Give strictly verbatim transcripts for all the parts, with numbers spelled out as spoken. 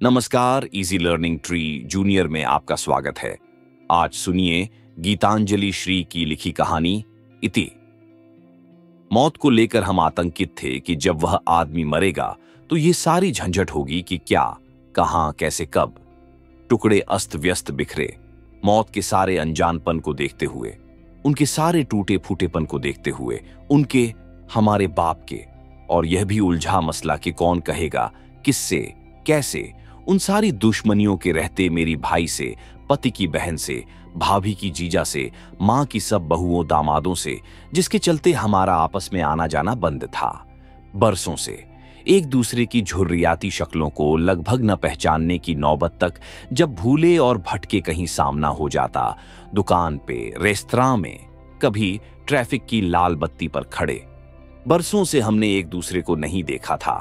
नमस्कार, easy learning tree junior में आपका स्वागत है। आज सुनिए गीतांजलि श्री की लिखी कहानी इति। मौत को लेकर हम आतंकित थे कि जब वह आदमी मरेगा तो ये सारी झंझट होगी कि क्या, कहां, कैसे, कब। टुकड़े अस्त व्यस्त बिखरे, मौत के सारे अनजानपन को देखते हुए, उनके सारे टूटे फूटेपन को देखते हुए, उनके, हमारे बाप के, और यह भी उलझा मसला कि कौन कहेगा, किससे, कैसे, उन सारी दुश्मनियों के रहते मेरी भाई से, पति की बहन से, भाभी की जीजा से, मां की सब बहुओं दामादों से, जिसके चलते हमारा आपस में आना जाना बंद था। बरसों से एक दूसरे की झुर्रियाती शक्लों को लगभग न पहचानने की नौबत तक जब भूले और भटके कहीं सामना हो जाता, दुकान पे, रेस्तरां में, कभी ट्रैफिक की लाल बत्ती पर खड़े। बरसों से हमने एक दूसरे को नहीं देखा था।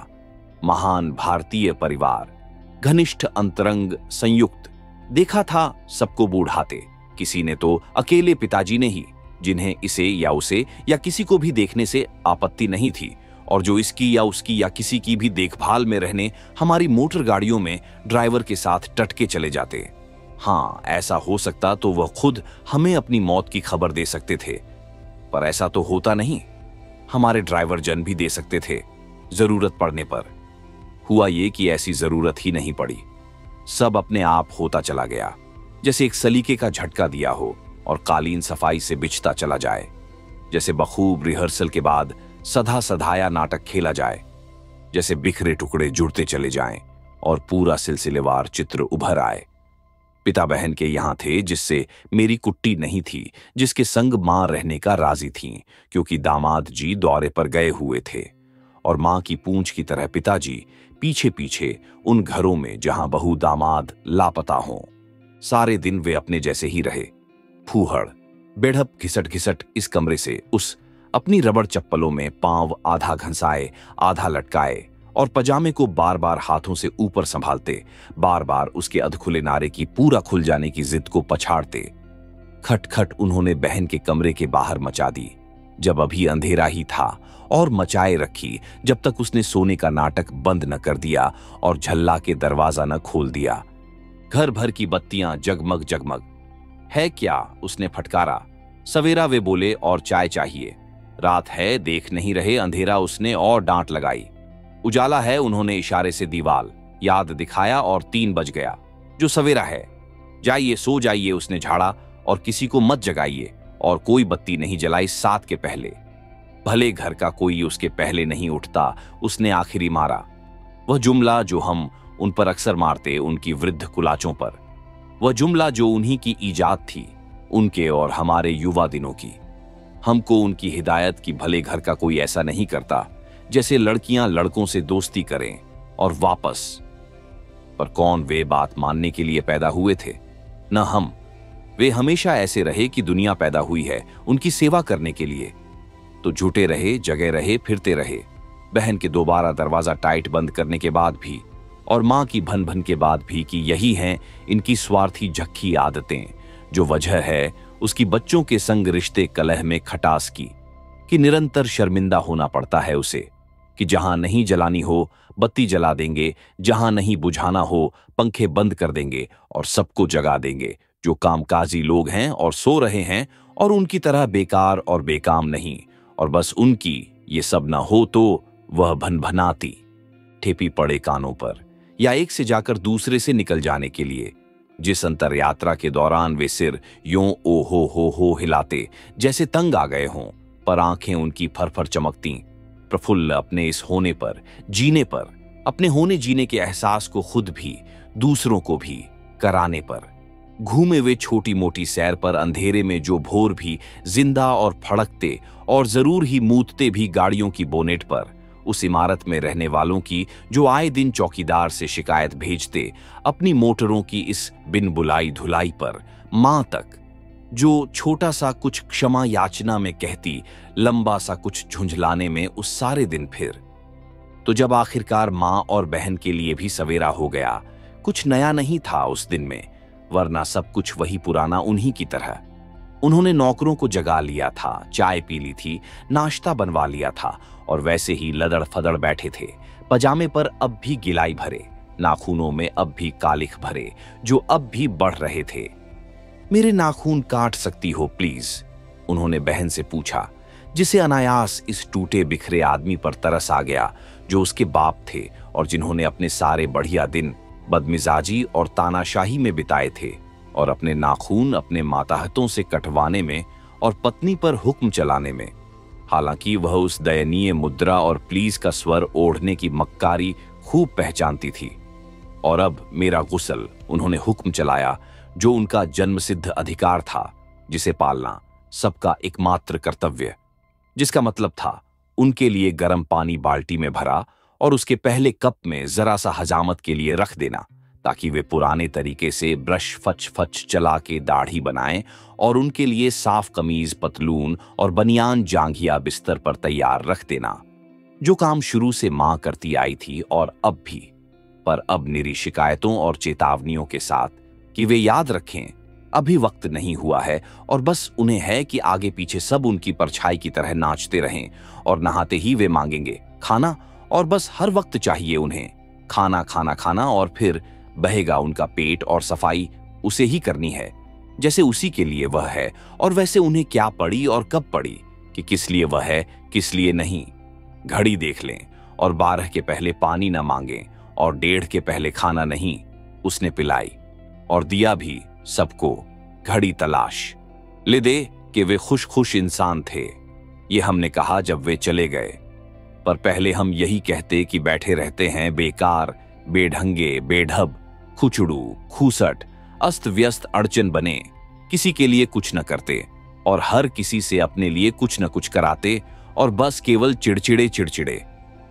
महान भारतीय परिवार, घनिष्ठ अंतरंग संयुक्त, देखा था सबको बूढ़ाते। किसी ने तो अकेले पिताजी ने ही, जिन्हें इसे या उसे या किसी को भी देखने से आपत्ति नहीं थी, और जो इसकी या उसकी या किसी की भी देखभाल में रहने हमारी मोटर गाड़ियों में ड्राइवर के साथ टटके चले जाते। हाँ, ऐसा हो सकता तो वह खुद हमें अपनी मौत की खबर दे सकते थे, पर ऐसा तो होता नहीं। हमारे ड्राइवर जन भी दे सकते थे जरूरत पड़ने पर। हुआ ये कि ऐसी जरूरत ही नहीं पड़ी। सब अपने आप होता चला गया, जैसे एक सलीके का झटका दिया हो और कालीन सफाई से बिछता चला जाए। जैसे बखूब रिहर्सल के बाद सधा सधाया नाटक खेला जाए। जैसे बिखरे टुकड़े जुड़ते चले जाएं और पूरा सिलसिलेवार चित्र उभर आए। पिता बहन के यहां थे जिससे मेरी कुट्टी नहीं थी, जिसके संग मां रहने का राजी थीं, क्योंकि दामाद जी दौरे पर गए हुए थे। और मां की पूंछ की तरह पिताजी पीछे पीछे उन घरों में जहां बहू दामाद लापता हों। सारे दिन वे अपने जैसे ही रहे। फूहड़, बेढ़प घिसट घिसट इस कमरे से उस, अपनी रबड़ चप्पलों में पांव आधा घंसाए आधा लटकाए, और पजामे को बार बार हाथों से ऊपर संभालते, बार बार उसके अधखुले नारे की पूरा खुल जाने की जिद को पछाड़ते। खटखट उन्होंने बहन के कमरे के बाहर मचा दी जब अभी अंधेरा ही था, और मचाए रखी जब तक उसने सोने का नाटक बंद न कर दिया और झल्ला के दरवाजा न खोल दिया। घर भर की बत्तियां जगमग जगमग। है क्या, उसने फटकारा। सवेरा, वे बोले, और चाय चाहिए। रात है, देख नहीं रहे, अंधेरा, उसने और डांट लगाई। उजाला है, उन्होंने इशारे से दीवाल याद दिखाया, और तीन बज गया, जो सवेरा है। जाइए, सो जाइए, उसने झाड़ा, और किसी को मत जगाइए, और कोई बत्ती नहीं जलाई सात के पहले। भले घर का कोई उसके पहले नहीं उठता, उसने आखिरी मारा। वह जुमला जो हम उन पर अक्सर मारते, उनकी वृद्ध कुलाचों पर। वह जुमला जो उन्हीं की ईजाद थी, उनके और हमारे युवा दिनों की। हमको उनकी हिदायत की भले घर का कोई ऐसा नहीं करता जैसे लड़कियां लड़कों से दोस्ती करें और वापस। पर कौन वे बात मानने के लिए पैदा हुए थे? न हम। वे हमेशा ऐसे रहे कि दुनिया पैदा हुई है उनकी सेवा करने के लिए। तो झूठे रहे, जगे रहे, फिरते रहे। बहन के दोबारा दरवाजा टाइट बंद करने के बाद भी, और मां की भन भन के बाद भी, कि यही हैं इनकी स्वार्थी झक्की आदतें, जो वजह है उसकी बच्चों के संग रिश्ते कलह में खटास की, कि निरंतर शर्मिंदा होना पड़ता है उसे, कि जहां नहीं जलानी हो बत्ती जला देंगे, जहां नहीं बुझाना हो पंखे बंद कर देंगे और सबको जगा देंगे, जो कामकाजी लोग हैं और सो रहे हैं, और उनकी तरह बेकार और बेकाम नहीं। और बस उनकी ये सब ना हो तो वह भनभनाती, ठेपी पड़े कानों पर, या एक से जाकर दूसरे से निकल जाने के लिए। जिस अंतर यात्रा के दौरान वे सिर यों ओ हो हो हो हिलाते जैसे तंग आ गए हों, पर आंखें उनकी फरफर चमकती, प्रफुल्ल अपने इस होने पर, जीने पर, अपने होने जीने के एहसास को खुद भी दूसरों को भी कराने पर। घूमे वे छोटी मोटी सैर पर, अंधेरे में जो भोर भी जिंदा और फड़कते और जरूर ही मूतते भी गाड़ियों की बोनेट पर, उस इमारत में रहने वालों की जो आए दिन चौकीदार से शिकायत भेजते, अपनी मोटरों की इस बिन बुलाई धुलाई पर, मां तक जो छोटा सा कुछ क्षमा याचना में कहती, लंबा सा कुछ झुंझलाने में उस सारे दिन फिर। तो जब आखिरकार मां और बहन के लिए भी सवेरा हो गया, कुछ नया नहीं था उस दिन में, वरना सब कुछ वही पुराना उन्हीं की तरह। उन्होंने नौकरों को जगा लिया था, चाय पी ली थी, नाश्ता बनवा लिया था, और वैसे ही लदड़ फदड़ बैठे थे, पजामे पर अब भी गिलाई भरे, नाखूनों में अब भी कालिख भरे, जो अब भी बढ़ रहे थे। मेरे नाखून काट सकती हो प्लीज? उन्होंने बहन से पूछा, जिसे अनायास इस टूटे बिखरे आदमी पर तरस आ गया जो उसके बाप थे और जिन्होंने अपने सारे बढ़िया दिन बदमिजाजी और तानाशाही में बिताए थे और अपने नाखून अपने माताहतों से कटवाने में और पत्नी पर हुक्म चलाने में। हालांकि वह उस दयनीय मुद्रा और प्लीज का स्वर ओढ़ने की मक्कारी खूब पहचानती थी। और अब मेरा गुस्ल उन्होंने हुक्म चलाया, जो उनका जन्मसिद्ध अधिकार था, जिसे पालना सबका एकमात्र कर्तव्य, जिसका मतलब था उनके लिए गर्म पानी बाल्टी में भरा और उसके पहले कप में जरा सा हजामत के लिए रख देना, ताकि वे पुराने तरीके से ब्रश फच फच चला के दाढ़ी बनाएं और उनके लिए साफ कमीज, पतलून और बनियान जांघिया बिस्तर पर तैयार रख देना, जो काम शुरू से मां करती आई थी और अब भी, पर अब निरी शिकायतों और चेतावनियों के साथ कि वे याद रखें अभी वक्त नहीं हुआ है और बस उन्हें है कि आगे पीछे सब उनकी परछाई की तरह नाचते रहें और नहाते ही वे मांगेंगे खाना और बस हर वक्त चाहिए उन्हें खाना खाना खाना और फिर बहेगा उनका पेट और सफाई उसे ही करनी है, जैसे उसी के लिए वह है। और वैसे उन्हें क्या पड़ी और कब पड़ी कि किस लिए वह है, किस लिए नहीं। घड़ी देख लें और बारह के पहले पानी न मांगें और डेढ़ के पहले खाना नहीं। उसने पिलाई और दिया भी सबको। घड़ी तलाश ले दे कि वे खुश खुश इंसान थे, ये हमने कहा जब वे चले गए। पर पहले हम यही कहते कि बैठे रहते हैं बेकार, बेढंगे, बेढब, खुचड़ू, खूसट, अस्त व्यस्त अड़चन बने, किसी के लिए कुछ न करते और हर किसी से अपने लिए कुछ न कुछ कराते और बस केवल चिड़चिड़े चिड़चिड़े।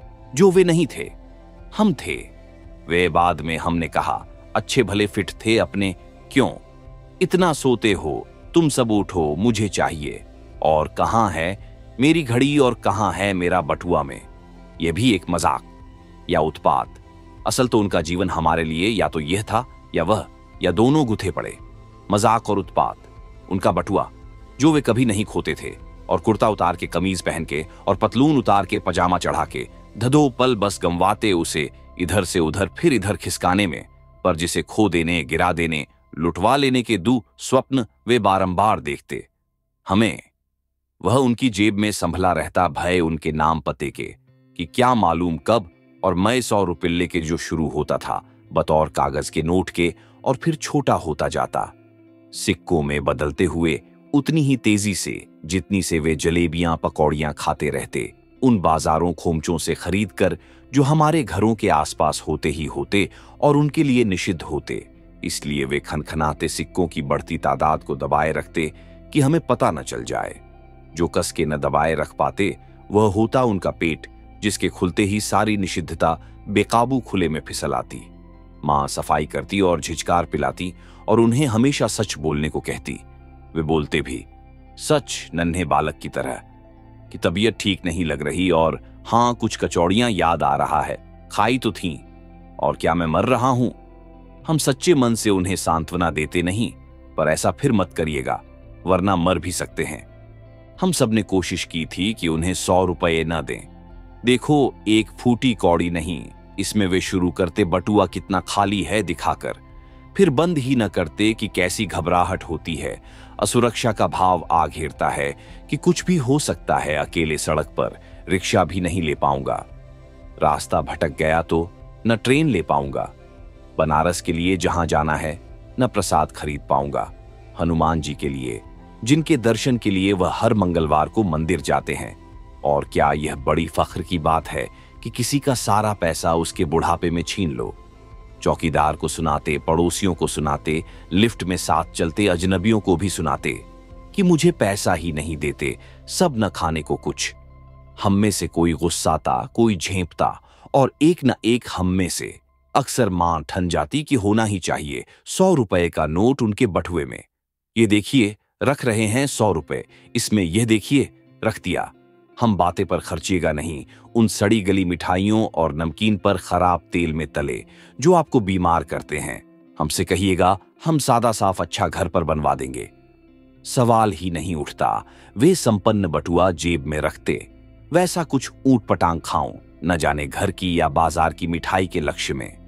जो वे नहीं थे, हम थे। वे बाद में हमने कहा अच्छे भले फिट थे अपने, क्यों इतना सोते हो तुम सब, उठो मुझे चाहिए। और कहां है मेरी घड़ी और कहां है मेरा बटुआ में। यह भी एक मजाक या उत्पात। असल तो उनका जीवन हमारे लिए या तो यह था या वह, या दोनों गुथे पड़े। मजाक और उत्पात। उनका बटुआ जो वे कभी नहीं खोते थे और कुर्ता उतार के कमीज पहन के और पतलून उतार के पजामा चढ़ा के धधो पल बस गंवाते उसे इधर से उधर फिर इधर खिसकाने में, पर जिसे खो देने, गिरा देने, लुटवा लेने के दू स्वप्न वे बारंबार देखते। हमें वह उनकी जेब में संभला रहता भय उनके नाम पते के कि क्या मालूम कब और मैं सौ रुपये के जो शुरू होता था बतौर कागज के नोट के और फिर छोटा होता जाता, सिक्कों में बदलते हुए उतनी ही तेजी से जितनी से वे जलेबियां पकौड़ियां खाते रहते, उन बाजारों खोमचों से खरीद कर जो हमारे घरों के आसपास होते ही होते और उनके लिए निषिद्ध होते। इसलिए वे खनखनाते सिक्कों की बढ़ती तादाद को दबाए रखते कि हमें पता न चल जाए। जो कस के न दबाए रख पाते वह होता उनका पेट, जिसके खुलते ही सारी निषिद्धता बेकाबू खुले में फिसल आती। मां सफाई करती और झिझकार पिलाती और उन्हें हमेशा सच बोलने को कहती। वे बोलते भी सच नन्हे बालक की तरह कि तबीयत ठीक नहीं लग रही और हां कुछ कचौड़ियां याद आ रहा है, खाई तो थीं, और क्या मैं मर रहा हूं। हम सच्चे मन से उन्हें सांत्वना देते नहीं, पर ऐसा फिर मत करिएगा वरना मर भी सकते हैं। हम सब ने कोशिश की थी कि उन्हें सौ रुपये न दें। देखो एक फूटी कौड़ी नहीं, इसमें वे शुरू करते बटुआ कितना खाली है दिखाकर, फिर बंद ही न करते कि कैसी घबराहट होती है, असुरक्षा का भाव आ घेरता है कि कुछ भी हो सकता है। अकेले सड़क पर रिक्शा भी नहीं ले पाऊंगा, रास्ता भटक गया तो न ट्रेन ले पाऊंगा, बनारस के लिए जहां जाना है न प्रसाद खरीद पाऊंगा, हनुमान जी के लिए जिनके दर्शन के लिए वह हर मंगलवार को मंदिर जाते हैं। और क्या यह बड़ी फख्र की बात है कि किसी का सारा पैसा उसके बुढ़ापे में छीन लो। चौकीदार को सुनाते, पड़ोसियों को सुनाते, लिफ्ट में साथ चलते अजनबियों को भी सुनाते कि मुझे पैसा ही नहीं देते, सब न खाने को कुछ। हम में से कोई गुस्साता, कोई झेंपता और एक न एक हम में से अक्सर मां ठन जाती कि होना ही चाहिए सौ रुपए का नोट उनके बटुए में। ये देखिए रख रहे हैं सौ रुपए, इसमें यह देखिए रख दिया। हम बातें पर खर्चिएगा नहीं, उन सड़ी गली मिठाइयों और नमकीन पर खराब तेल में तले जो आपको बीमार करते हैं। हमसे कहिएगा हम सादा साफ अच्छा घर पर बनवा देंगे। सवाल ही नहीं उठता वे संपन्न बटुआ जेब में रखते, वैसा कुछ ऊट पटांग खाऊं, न जाने घर की या बाजार की मिठाई के लक्ष्य में।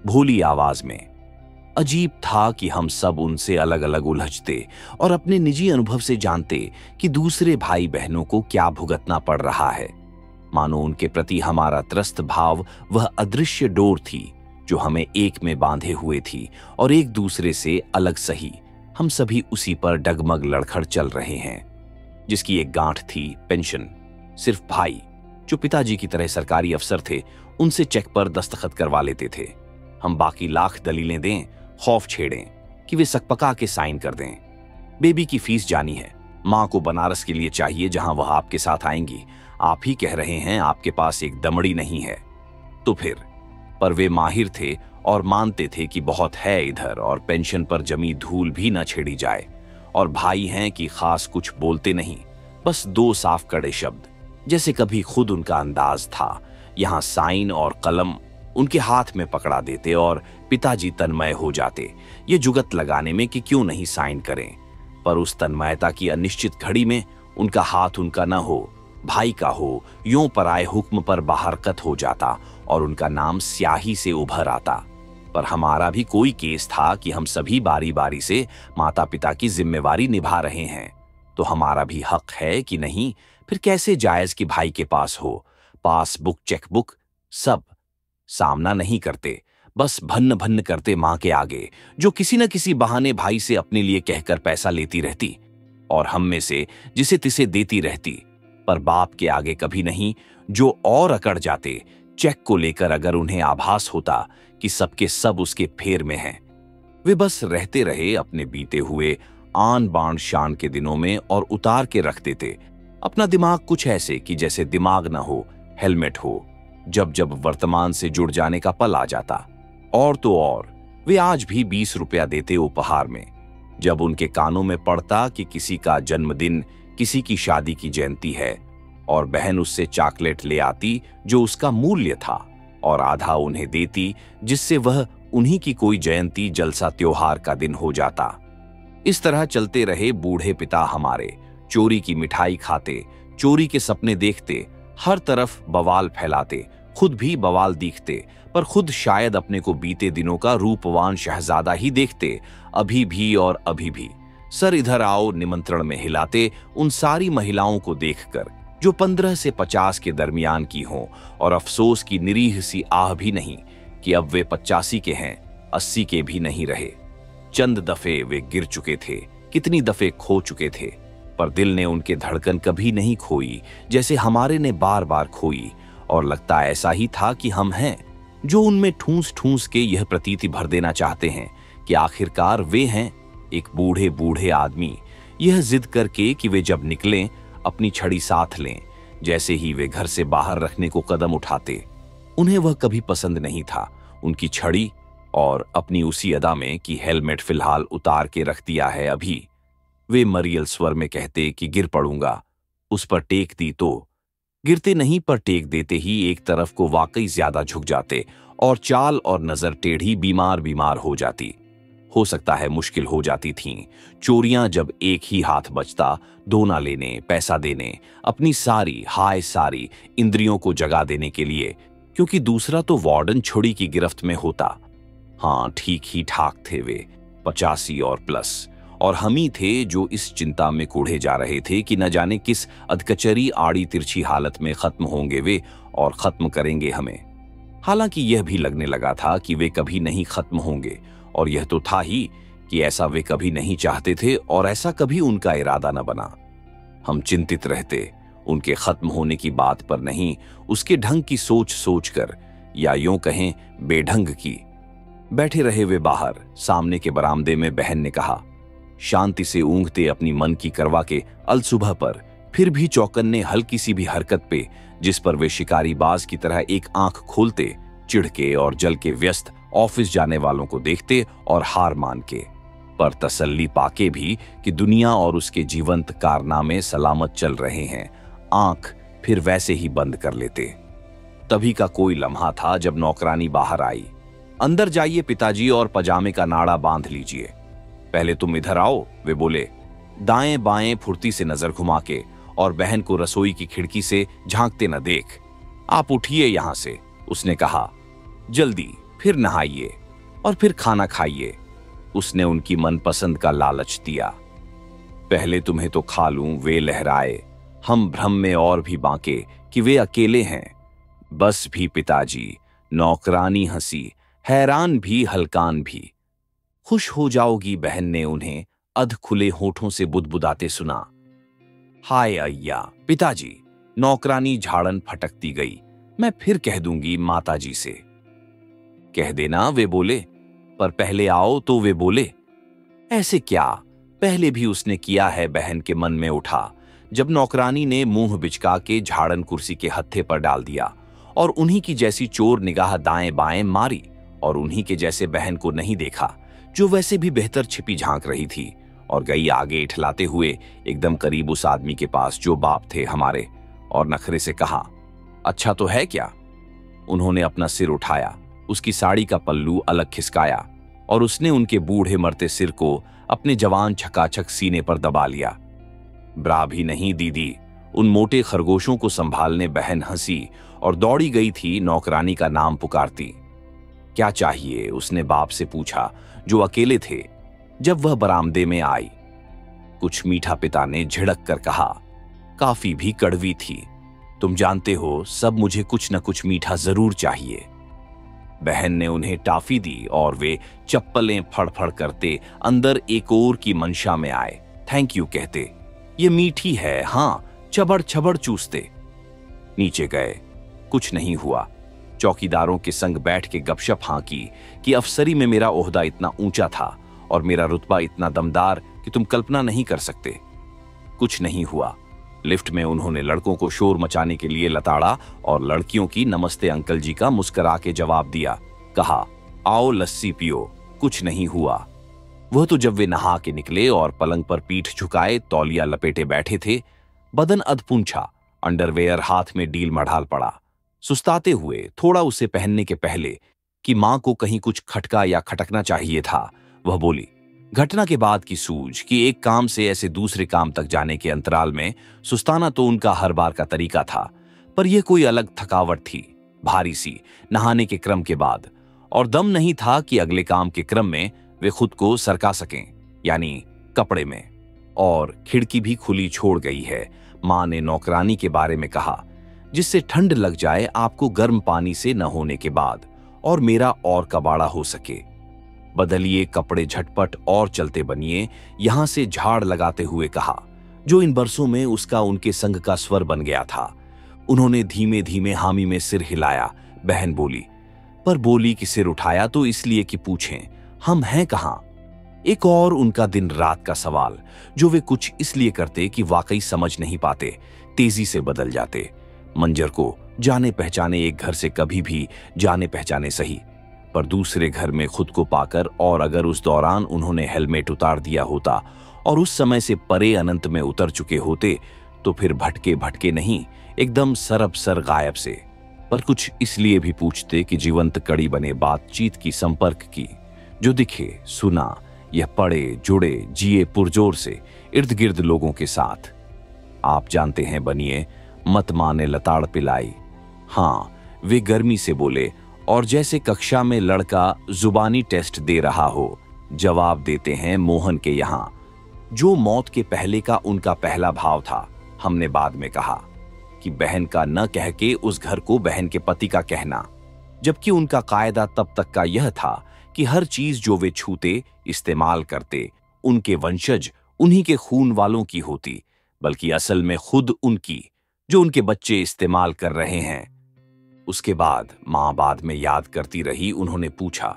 भोली आवाज में। अजीब था कि हम सब उनसे अलग अलग उलझते और अपने निजी अनुभव से जानते कि दूसरे भाई बहनों को क्या भुगतना पड़ रहा है। मानो उनके प्रति हमारा त्रस्त भाव वह अदृश्य डोर थी जो हमें एक में बांधे हुए थी और एक दूसरे से अलग सही हम सभी उसी पर डगमग लड़खड़ चल रहे हैं, जिसकी एक गांठ थी पेंशन। सिर्फ भाई जो पिताजी की तरह सरकारी अफसर थे उनसे चेक पर दस्तखत करवा लेते थे। हम बाकी लाख दलीलें दें, खौफ छेड़ें कि वे सकपका के साइन कर दें। बेबी की फीस जानी है, माँ को बनारस के लिए चाहिए जहां वह आपके साथ आएंगी। आप ही कह रहे हैं आपके पास एक दमड़ी नहीं है। तो फिर पर वे माहिर थे और मानते थे कि बहुत है इधर और पेंशन पर जमी धूल भी न छेड़ी जाए। और भाई हैं कि खास कुछ बोलते नहीं, बस दो साफ कड़े शब्द, जैसे कभी खुद उनका अंदाज था। यहां साइन और कलम उनके हाथ में पकड़ा देते और पिताजी तन्मय हो जाते, ये जुगत लगाने में कि क्यों नहीं साइन करें। पर उस तन्मयता की अनिश्चित घड़ी में उनका हाथ उनका न हो, भाई का हो, यूं पराए हुक्म पर बाहरकत हो जाता और उनका नाम स्याही से उभर आता। पर हमारा भी कोई केस था कि हम सभी बारी बारी से माता पिता की जिम्मेवारी निभा रहे हैं, तो हमारा भी हक है कि नहीं। फिर कैसे जायज कि भाई के पास हो पासबुक, चेकबुक, सब सामना नहीं करते, बस भन्न भन्न करते मां के आगे, जो किसी न किसी बहाने भाई से अपने लिए कहकर पैसा लेती रहती और हम में से जिसे तिसे देती रहती। पर बाप के आगे कभी नहीं, जो और अकड़ जाते चेक को लेकर अगर उन्हें आभास होता कि सबके सब उसके फेर में हैं। वे बस रहते रहे अपने बीते हुए आन बाण शान के दिनों में और उतार के रख देते अपना दिमाग कुछ ऐसे कि जैसे दिमाग ना हो, हेलमेट हो। जब जब वर्तमान से जुड़ जाने का पल आ जाता और तो और वे आज भी बीस रुपया देते उपहार में। जब उनके कानों में पड़ता कि किसी का जन्मदिन, किसी की शादी की जयंती है और बहन उससे चॉकलेट ले आती जो उसका मूल्य था और आधा उन्हें देती जिससे वह उन्हीं की कोई जयंती, जलसा, त्योहार का दिन हो जाता। इस तरह चलते रहे बूढ़े पिता हमारे, चोरी की मिठाई खाते, चोरी के सपने देखते, हर तरफ बवाल फैलाते, खुद भी बवाल दिखते, पर खुद शायद अपने को बीते दिनों का रूपवान शहजादा ही देखते, अभी भी और अभी भी। सर इधर आओ निमंत्रण में हिलाते उन सारी महिलाओं को देखकर जो पंद्रह से पचास के दरमियान की हों, और अफसोस की निरीह सी आह भी नहीं कि अब वे पचासी के हैं, अस्सी के भी नहीं रहे। चंद दफे वे गिर चुके थे, कितनी दफे खो चुके थे, पर दिल ने उनके धड़कन कभी नहीं खोई जैसे हमारे ने बार बार खोई। और लगता ऐसा ही था कि हम हैं जो उनमें ठूंस ठूंस के यह प्रतीति भर देना चाहते हैं कि आखिरकार वे हैं एक बूढ़े बूढ़े आदमी, यह जिद करके कि वे जब निकलें अपनी छड़ी साथ लें। जैसे ही वे घर से बाहर रखने को कदम उठाते, उन्हें वह कभी पसंद नहीं था, उनकी छड़ी, और अपनी उसी अदा में कि हेलमेट फिलहाल उतार के रख दिया है अभी, वे मरियल स्वर में कहते कि गिर पड़ूंगा। उस पर टेक दी तो गिरते नहीं, पर टेक देते ही एक तरफ को वाकई ज्यादा झुक जाते और चाल और नजर टेढ़ी बीमार बीमार हो जाती। हो सकता है मुश्किल हो जाती थीं चोरियां जब एक ही हाथ बचता दोना लेने, पैसा देने, अपनी सारी हाय सारी इंद्रियों को जगा देने के लिए, क्योंकि दूसरा तो वार्डन छुड़ी की गिरफ्त में होता। हाँ, ठीक ही ठाक थे वे, पचासी और प्लस, और हम ही थे जो इस चिंता में कूढ़े जा रहे थे कि न जाने किस अधकचरी आड़ी तिरछी हालत में खत्म होंगे वे और खत्म करेंगे हमें। हालांकि यह भी लगने लगा था कि वे कभी नहीं खत्म होंगे, और यह तो था ही कि ऐसा वे कभी नहीं चाहते थे और ऐसा कभी उनका इरादा न बना। हम चिंतित रहते उनके खत्म होने की बात पर नहीं, उसके ढंग की सोच सोच कर, या यूं कहें बेढंग की। बैठे रहे वे बाहर। सामने के बरामदे में बहन ने कहा, शांति से ऊँघते अपनी मन की करवा के अलसुबह पर फिर भी चौकन्ने हल्की सी भी हरकत पे, जिस पर वे शिकारी बाज की तरह एक आंख खोलते, चिढ़ के और जल के व्यस्त ऑफिस जाने वालों को देखते और हार मान के, पर तसल्ली पाके भी कि दुनिया और उसके जीवंत कारनामे सलामत चल रहे हैं, आंख फिर वैसे ही बंद कर लेते। तभी का कोई लम्हा था जब नौकरानी बाहर आई। अंदर जाइए पिताजी और पजामे का नाड़ा बांध लीजिए। पहले तुम इधर आओ, वे बोले, दाएं बाएं फुर्ती से नजर घुमा के, और बहन को रसोई की खिड़की से झांकते न देख। आप उठिए यहां से, उसने कहा, जल्दी। फिर नहाइए और फिर खाना खाइए। उसने उनकी मनपसंद का लालच दिया। पहले तुम्हें तो खा लूं, वे लहराए। हम भ्रम में और भी बांके कि वे अकेले हैं। बस भी पिताजी, नौकरानी हंसी, हैरान भी हलकान भी। खुश हो जाओगी, बहन ने उन्हें अध खुले होठों से बुदबुदाते सुना। हाय अय्या पिताजी, नौकरानी झाड़न फटकती गई। मैं फिर कह दूंगी माताजी से। कह देना, वे बोले। पर पहले आओ तो वे बोले। ऐसे क्या, पहले भी उसने किया है, बहन के मन में उठा, जब नौकरानी ने मुंह बिचका के झाड़न कुर्सी के हत्थे पर डाल दिया और उन्हीं की जैसी चोर निगाह दाएं बाएं मारी और उन्हीं के जैसे बहन को नहीं देखा, जो वैसे भी बेहतर छिपी झांक रही थी, और गई आगे इठलाते हुए एकदम करीब उस आदमी के पास जो बाप थे हमारे, और नखरे से कहा, अच्छा तो है क्या? उन्होंने अपना सिर उठाया, उसकी साड़ी का पल्लू अलग खिसकाया और उसने उनके बूढ़े मरते सिर को अपने जवान छकाछक सीने पर दबा लिया। ब्रा भी नहीं दीदी, उन मोटे खरगोशों को संभालने बहन हंसी और दौड़ी गई थी नौकरानी का नाम पुकारती। क्या चाहिए? उसने बाप से पूछा, जो अकेले थे, जब वह बरामदे में आई। कुछ मीठा, पिता ने झिड़क कर कहा। काफी भी कड़वी थी। तुम जानते हो, सब मुझे कुछ न कुछ मीठा जरूर चाहिए। बहन ने उन्हें टाफी दी और वे चप्पलें फड़फड़ करते अंदर एक और की मंशा में आए, थैंक यू कहते। ये मीठी है, हां, चबड़ छबड़ चूसते। नीचे गए, कुछ नहीं हुआ। चौकीदारों के संग बैठ के गपशप हाँकी कि अफसरी में मेरा ओहदा इतना ऊंचा था और मेरा रुतबा इतना दमदार कि तुम कल्पना नहीं कर सकते। कुछ नहीं हुआ। लिफ्ट में उन्होंने लड़कों को शोर मचाने के लिए लताड़ा और लड़कियों की नमस्ते अंकल जी का मुस्कुरा के जवाब दिया। कहा, आओ लस्सी पियो। कुछ नहीं हुआ। वह तो जब वे नहा के निकले और पलंग पर पीठ झुकाए तौलिया लपेटे बैठे थे, बदन अधपूंछा, अंडरवेयर हाथ में डील मढ़ाल पड़ा, सुस्ताते हुए, थोड़ा उसे पहनने के पहले कि मां को कहीं कुछ खटका या खटकना चाहिए था, वह बोली। घटना के बाद की सूझ कि एक काम से ऐसे दूसरे काम तक जाने के अंतराल में सुस्ताना तो उनका हर बार का तरीका था, पर यह कोई अलग थकावट थी, भारी सी, नहाने के क्रम के बाद, और दम नहीं था कि अगले काम के क्रम में वे खुद को सरका सकें, यानी कपड़े में। और खिड़की भी खुली छोड़ गई है, मां ने नौकरानी के बारे में कहा, जिससे ठंड लग जाए आपको गर्म पानी से न होने के बाद, और मेरा और कबाड़ा हो सके। बदलिए कपड़े झटपट और चलते बनिए, यहां से झाड़ लगाते हुए कहा, जो इन बरसों में उसका उनके संग का स्वर बन गया था। उन्होंने धीमे धीमे हामी में सिर हिलाया। बहन बोली, पर बोली कि सिर उठाया तो इसलिए कि पूछें, हम हैं कहां? एक और उनका दिन रात का सवाल, जो वे कुछ इसलिए करते कि वाकई समझ नहीं पाते, तेजी से बदल जाते। मंजर को जाने पहचाने एक घर से कभी भी जाने पहचाने सही, पर दूसरे घर में खुद को पाकर, और अगर उस दौरान उन्होंने हेलमेट उतार दिया होता और उस समय से परे अनंत में उतर चुके होते, तो फिर भटके भटके नहीं, एकदम सरब सर गायब से। पर कुछ इसलिए भी पूछते कि जीवंत कड़ी बने बातचीत की, संपर्क की, जो दिखे, सुना, यह पड़े, जुड़े, जिए पुरजोर से इर्द गिर्द लोगों के साथ। आप जानते हैं बनिए, मत माने लताड़ पिलाई। हां, वे गर्मी से बोले, और जैसे कक्षा में लड़का जुबानी टेस्ट दे रहा हो, जवाब देते हैं मोहन के यहां, जो मौत के पहले का उनका पहला भाव था। हमने बाद में कहा कि बहन का न कह के उस घर को बहन के पति का कहना, जबकि उनका कायदा तब तक का यह था कि हर चीज जो वे छूते, इस्तेमाल करते, उनके वंशज, उन्हीं के खून वालों की होती, बल्कि असल में खुद उनकी, जो उनके बच्चे इस्तेमाल कर रहे हैं। उसके बाद मां बाद में याद करती रही, उन्होंने पूछा,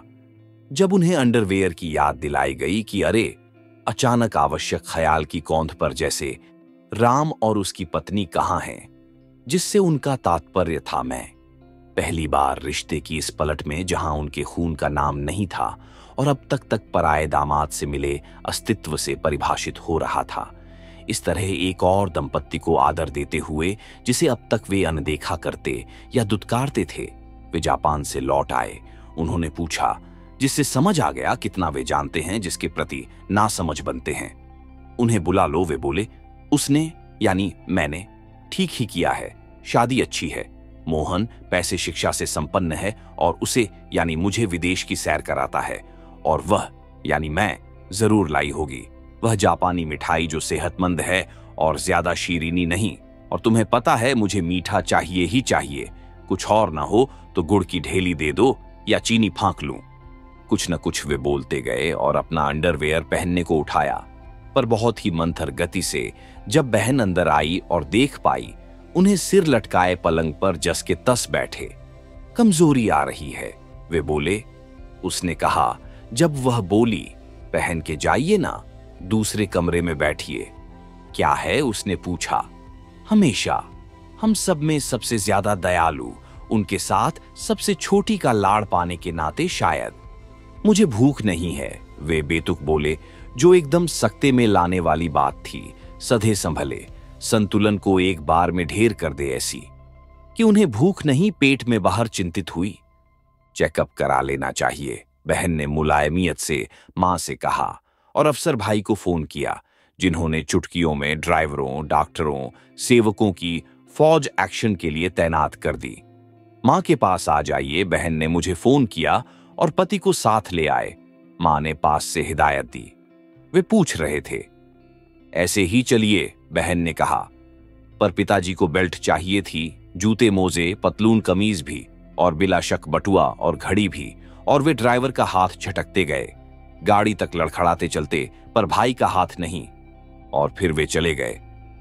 जब उन्हें अंडरवेयर की याद दिलाई गई कि अरे, अचानक आवश्यक ख्याल की कौंध पर जैसे, राम और उसकी पत्नी कहां हैं, जिससे उनका तात्पर्य था मैं। पहली बार रिश्ते की इस पलट में जहां उनके खून का नाम नहीं था और अब तक तक पराये दामाद से मिले अस्तित्व से परिभाषित हो रहा था। इस तरह एक और दंपत्ति को आदर देते हुए, जिसे अब तक वे अनदेखा करते या दुत्कारते थे, वे जापान से लौट आए। उन्होंने पूछा, जिससे समझ आ गया कितना वे जानते हैं, जिसके प्रति नासमझ बनते हैं। उन्हें बुला लो, वे बोले। उसने, यानी मैंने, ठीक ही किया है, शादी अच्छी है, मोहन पैसे शिक्षा से संपन्न है और उसे यानी मुझे विदेश की सैर कराता है, और वह यानी मैं जरूर लाई होगी वह जापानी मिठाई जो सेहतमंद है और ज्यादा शीरीनी नहीं। और तुम्हें पता है मुझे मीठा चाहिए ही चाहिए, कुछ और ना हो तो गुड़ की ढेली दे दो या चीनी फांक लूं। कुछ न कुछ वे बोलते गए और अपना अंडरवेयर पहनने को उठाया, पर बहुत ही मंथर गति से जब बहन अंदर आई और देख पाई उन्हें सिर लटकाए पलंग पर जस के तस बैठे, कमजोरी आ रही है, वे बोले। उसने कहा। जब वह बोली, पहन के जाइए ना, दूसरे कमरे में बैठिए। क्या है? उसने पूछा। हमेशा हम सब में सबसे ज्यादा दयालु, उनके साथ सबसे छोटी का लाड़ पाने के नाते शायद। मुझे भूख नहीं है, वे बेतुक बोले, जो एकदम सकते में लाने वाली बात थी। सधे संभले संतुलन को एक बार में ढेर कर दे, ऐसी कि उन्हें भूख नहीं पेट में बाहर चिंतित हुई। चेकअप करा लेना चाहिए, बहन ने मुलायमियत से मां से कहा और अफसर भाई को फोन किया, जिन्होंने चुटकियों में ड्राइवरों, डॉक्टरों, सेवकों की फौज एक्शन के लिए तैनात कर दी। मां के पास आ जाइए, बहन ने मुझे फोन किया और पति को साथ ले आए। मां ने पास से हिदायत दी। वे पूछ रहे थे। ऐसे ही चलिए, बहन ने कहा। पर पिताजी को बेल्ट चाहिए थी, जूते मोजे, पतलून कमीज भी, और बिला शक बटुआ और घड़ी भी, और वे ड्राइवर का हाथ झटकते गए। गाड़ी तक लड़खड़ाते चलते, पर भाई का हाथ नहीं, और फिर वे चले गए।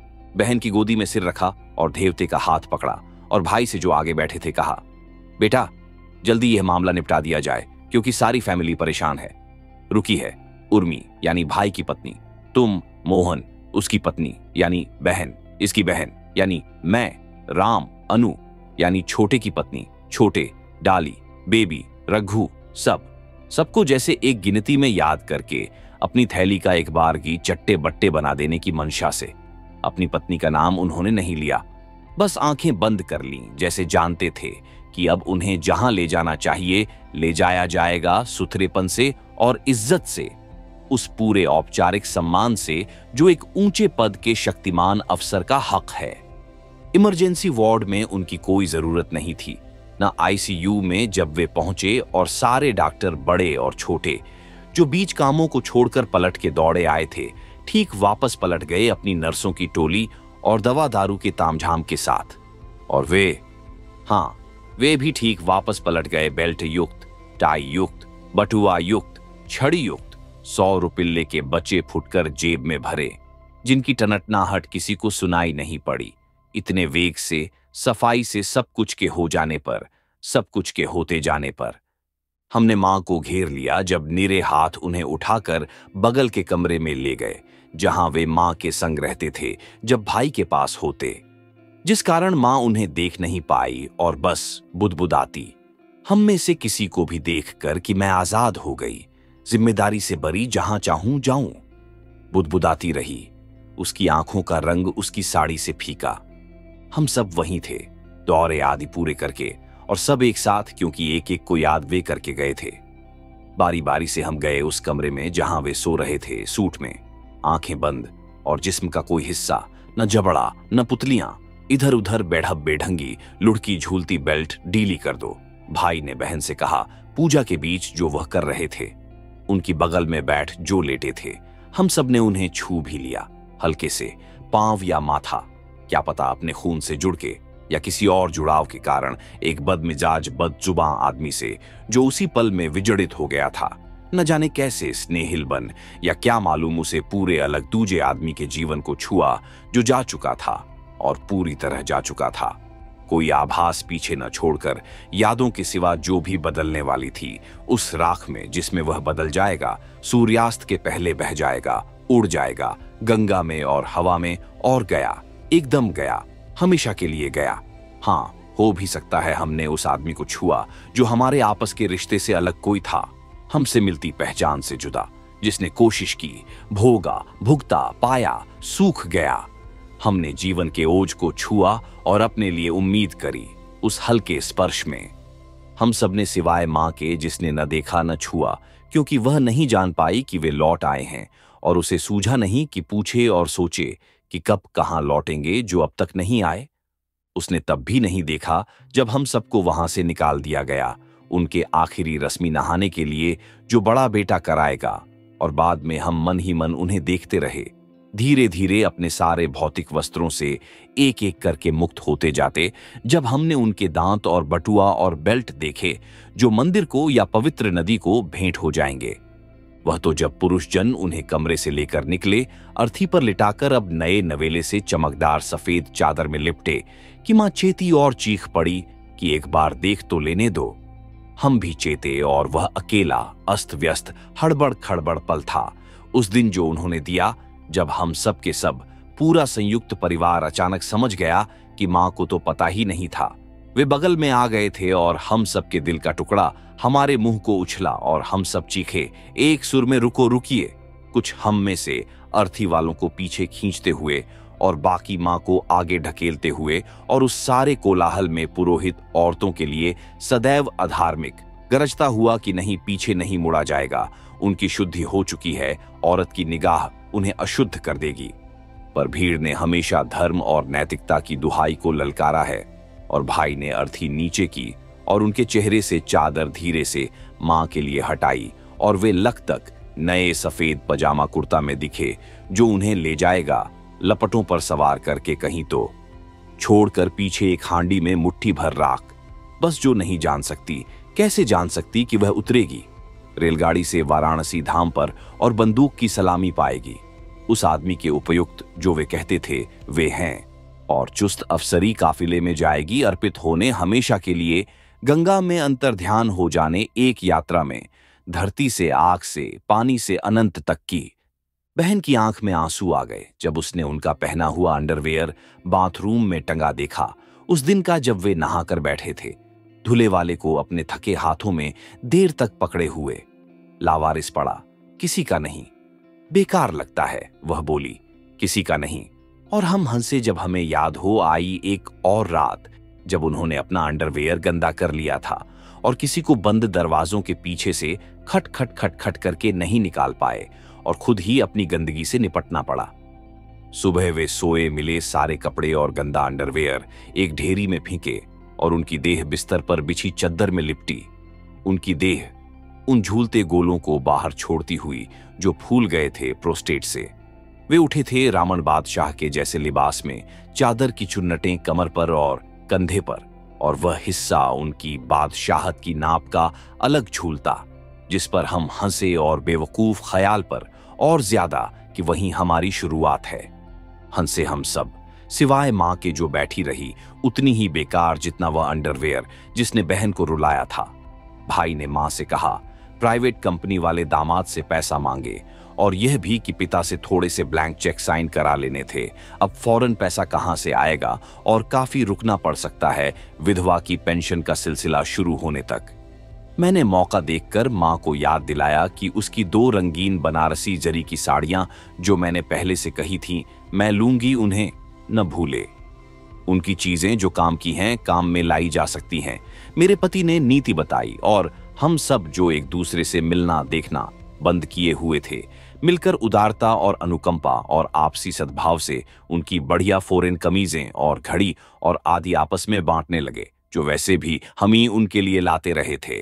बहन की गोदी में सिर रखा और देवते का हाथ पकड़ा और भाई से जो आगे बैठे थे कहा, बेटा जल्दी यह मामला निपटा दिया जाए, क्योंकि सारी फैमिली परेशान है। रुकी है उर्मी यानी भाई की पत्नी, तुम मोहन उसकी पत्नी यानी बहन, इसकी बहन यानी मैं, राम, अनु यानी छोटे की पत्नी, छोटे, डाली, बेबी, रघु, सब सबको जैसे एक गिनती में याद करके अपनी थैली का एक बारगी चट्टे बट्टे बना देने की मंशा से। अपनी पत्नी का नाम उन्होंने नहीं लिया, बस आंखें बंद कर लीं, जैसे जानते थे कि अब उन्हें जहां ले जाना चाहिए ले जाया जाएगा, सुथरेपन से और इज्जत से, उस पूरे औपचारिक सम्मान से जो एक ऊंचे पद के शक्तिमान अफसर का हक है। इमरजेंसी वार्ड में उनकी कोई जरूरत नहीं थी, न आईसीयू में जब वे पहुंचे, और सारे डॉक्टर बड़े और छोटे जो बीच कामों को छोड़कर पलट के दौड़े आए थे, ठीक वापस पलट गए अपनी नर्सों की टोली और दवा दारू के तामझाम के साथ। और वे, हाँ वे भी ठीक वापस पलट गए, बेल्ट युक्त, टाई युक्त, बटुआ युक्त, छड़ी युक्त, सौ रुपये के बचे फुटकर जेब में भरे, जिनकी टनटनाहट किसी को सुनाई नहीं पड़ी। इतने वेग से, सफाई से सब कुछ के हो जाने पर, सब कुछ के होते जाने पर हमने मां को घेर लिया, जब निरे हाथ उन्हें उठाकर बगल के कमरे में ले गए, जहां वे मां के संग रहते थे जब भाई के पास होते, जिस कारण मां उन्हें देख नहीं पाई और बस बुदबुदाती, हम में से किसी को भी देखकर कि मैं आजाद हो गई, जिम्मेदारी से बरी, जहां चाहूं जाऊं। बुदबुदाती रही, उसकी आंखों का रंग उसकी साड़ी से फीका। हम सब वहीं थे, दौरे आदि पूरे करके, और सब एक साथ, क्योंकि एक एक को याद वे करके गए थे। बारी बारी से हम गए उस कमरे में जहां वे सो रहे थे, सूट में, आंखें बंद, और जिस्म का कोई हिस्सा, न जबड़ा न पुतलियां, इधर उधर बेढ़ब बेढंगी लुढ़की झूलती बेल्ट डीली कर दो, भाई ने बहन से कहा। पूजा के बीच जो वह कर रहे थे, उनकी बगल में बैठ जो लेटे थे, हम सब ने उन्हें छू भी लिया, हल्के से, पांव या माथा, क्या पता अपने खून से जुड़ के या किसी और जुड़ाव के कारण, एक बदमिजाज बदजुबां आदमी से जो उसी पल में विजड़ित हो गया था, न जाने कैसे स्नेहिल बन, या क्या मालूम उसे पूरे अलग दूजे आदमी के जीवन को छुआ जो जा चुका था और पूरी तरह जा चुका था। कोई आभास पीछे न छोड़कर, यादों के सिवा जो भी बदलने वाली थी, उस राख में जिसमें वह बदल जाएगा, सूर्यास्त के पहले बह जाएगा, उड़ जाएगा, गंगा में और हवा में, और गया, एकदम गया, हमेशा के लिए गया। हाँ, हो भी सकता है हमने उस आदमी को छुआ जो हमारे आपस के रिश्ते से अलग कोई था, हमसे मिलती पहचान से जुदा, जिसने कोशिश की, भोगा, भुगता, पाया, सूख गया। हमने जीवन के ओज को छुआ और अपने लिए उम्मीद करी उस हल्के स्पर्श में। हम सबने सिवाय मां के, जिसने न देखा न छुआ, क्योंकि वह नहीं जान पाई कि वे लौट आए हैं, और उसे सूझा नहीं कि पूछे और सोचे कि कब कहां लौटेंगे जो अब तक नहीं आए। उसने तब भी नहीं देखा जब हम सबको वहां से निकाल दिया गया, उनके आखिरी रस्मी नहाने के लिए जो बड़ा बेटा कराएगा। और बाद में हम मन ही मन उन्हें देखते रहे, धीरे धीरे अपने सारे भौतिक वस्त्रों से एक एक करके मुक्त होते जाते। जब हमने उनके दांत और बटुआ और बेल्ट देखे जो मंदिर को या पवित्र नदी को भेंट हो जाएंगे, वह तो जब पुरुष जन उन्हें कमरे से लेकर निकले, अर्थी पर लिटाकर अब नए नवेले से चमकदार सफेद चादर में लिपटे, कि मां चेती और चीख पड़ी कि एक बार देख तो लेने दो। हम भी चेते और वह अकेला अस्त व्यस्त हड़बड़ खड़बड़ पल था उस दिन जो उन्होंने दिया, जब हम सब के सब पूरा संयुक्त परिवार अचानक समझ गया कि मां को तो पता ही नहीं था। वे बगल में आ गए थे और हम सब के दिल का टुकड़ा हमारे मुंह को उछला और हम सब चीखे एक सुर में, रुको रुकिए। कुछ हम में से अर्थी वालों को पीछे खींचते हुए और बाकी मां को आगे ढकेलते हुए, और उस सारे कोलाहल में पुरोहित औरतों के लिए सदैव अधार्मिक गरजता हुआ कि नहीं, पीछे नहीं मुड़ा जाएगा, उनकी शुद्धि हो चुकी है, औरत की निगाह उन्हें अशुद्ध कर देगी। पर भीड़ ने हमेशा धर्म और नैतिकता की दुहाई को ललकारा है, और भाई ने अर्थी नीचे की और उनके चेहरे से चादर धीरे से मां के लिए हटाई, और वे लक तक नए सफेद पजामा कुर्ता में दिखे जो उन्हें ले जाएगा लपटों पर सवार करके कहीं, तो छोड़कर पीछे एक हांडी में मुट्ठी भर राख। बस जो नहीं जान सकती, कैसे जान सकती कि वह उतरेगी रेलगाड़ी से वाराणसी धाम पर और बंदूक की सलामी पाएगी। उस आदमी के उपयुक्त जो वे कहते थे वे हैं, और चुस्त अफसरी काफिले में जाएगी अर्पित होने हमेशा के लिए गंगा में अंतर्ध्यान हो जाने एक यात्रा में, धरती से आग से पानी से अनंत तक की। बहन की आंख में आंसू आ गए जब उसने उनका पहना हुआ अंडरवेयर बाथरूम में टंगा देखा, उस दिन का जब वे नहाकर बैठे थे, धुले वाले को अपने थके हाथों में देर तक पकड़े हुए। लावारिस पड़ा, किसी का नहीं। बेकार लगता है, वह बोली, किसी का नहीं। और हम हंसे जब हमें याद हो आई एक और रात जब उन्होंने अपना अंडरवेयर गंदा कर लिया था और किसी को बंद दरवाजों के पीछे से खट खट खट खट करके नहीं निकाल पाए और खुद ही अपनी गंदगी से निपटना पड़ा। सुबह वे सोए मिले सारे कपड़े और गंदा अंडरवेयर एक ढेरी में फेंके और उनकी देह बिस्तर पर बिछी चद्दर में लिपटी। उनकी देह उन झूलते गोलों को बाहर छोड़ती हुई जो फूल गए थे प्रोस्टेट से। वे उठे थे रावण बादशाह के जैसे लिबास में, चादर की चुन्नटें कमर पर और कंधे पर, और वह हिस्सा उनकी बादशाहत की नाप का अलग झूलता जिस पर हम हंसे, और बेवकूफ ख्याल पर और ज्यादा कि वहीं हमारी शुरुआत है। हंसे हम सब, सिवाय मां के जो बैठी रही उतनी ही बेकार जितना वह अंडरवेयर जिसने बहन को रुलाया था। भाई ने मां से कहा प्राइवेट कंपनी वाले दामाद से पैसा मांगे, और यह भी कि पिता से थोड़े से ब्लैंक चेक साइन करा लेने थे। अब फौरन पैसा कहां से आएगा और काफी रुकना पड़ सकता है विधवा की पेंशन का सिलसिला शुरू होने तक। मैंने मौका देखकर मां को याद दिलाया कि उसकी दो रंगीन बनारसी जरी की साड़ियां जो मैंने पहले से कही थीं, मैं लूंगी, उन्हें न भूले। उनकी चीजें जो काम की हैं काम में लाई जा सकती हैं। मेरे पति ने नीति बताई, और हम सब जो एक दूसरे से मिलना देखना बंद किए हुए थे, मिलकर उदारता और अनुकंपा और आपसी सद्भाव से उनकी बढ़िया फॉरेन कमीजें और घड़ी और आदि आपस में बांटने लगे, जो वैसे भी हम ही उनके लिए लाते रहे थे।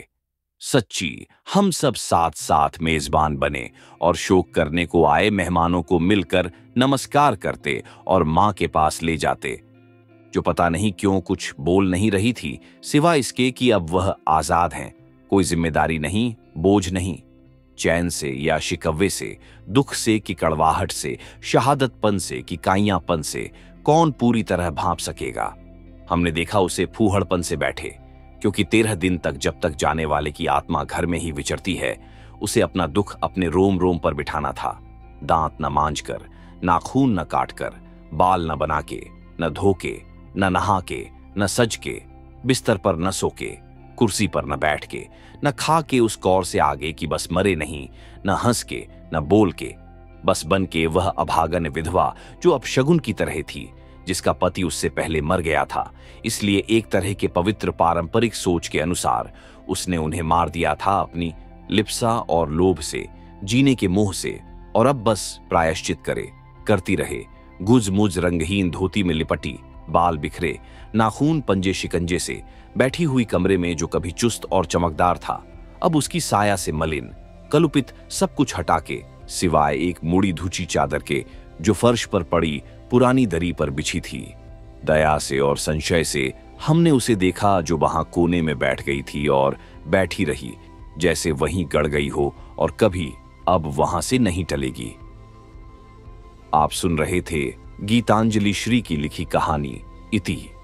सच्ची हम सब साथ साथ मेजबान बने और शोक करने को आए मेहमानों को मिलकर नमस्कार करते और मां के पास ले जाते, जो पता नहीं क्यों कुछ बोल नहीं रही थी, सिवाय इसके कि अब वह आजाद हैं, कोई जिम्मेदारी नहीं, बोझ नहीं। चैन से या शिकवे से, दुख से कि कड़वाहट से, शहादतपन से कि काइयापन से कौन पूरी तरह भांप सकेगा। हमने देखा उसे फूहड़पन से बैठे, क्योंकि तेरह दिन तक जब तक जाने वाले की आत्मा घर में ही विचरती है, उसे अपना दुख अपने रोम रोम पर बिठाना था। दांत न मांझ कर, नाखून न काट कर, बाल न बना के, न धो के, न नहा के, न सज के, बिस्तर पर न सो के, कुर्सी पर न बैठ के, न खा के उस कौर से आगे कि बस मरे नहीं, न हंस के, न बोल के, बस बन के वह अभागन विधवा जो अब शगुन की तरह थी, जिसका पति उससे पहले मर गया था। इसलिए एक तरह के पवित्र पारंपरिक सोच के अनुसार उसने उन्हें मार दिया था अपनी लिप्सा और लोभ से, जीने के मोह से, और अब बस प्रायश्चित करे, करती रहे। गुज मुज रंगहीन धोती में लिपटी, बाल बिखरे, नाखून पंजे शिकंजे से बैठी हुई कमरे में जो कभी चुस्त और चमकदार था, अब उसकी साया से मलिन, कलुपित सब कुछ हटा के, सिवाय एक मुड़ी धुची चादर के जो फर्श पर पड़ी पुरानी दरी पर बिछी थी। दया से और संशय से हमने उसे देखा जो वहां कोने में बैठ गई थी और बैठी रही, जैसे वहीं गड़ गई हो और कभी अब वहां से नहीं टलेगी। आप सुन रहे थे गीतांजलि श्री की लिखी कहानी इति।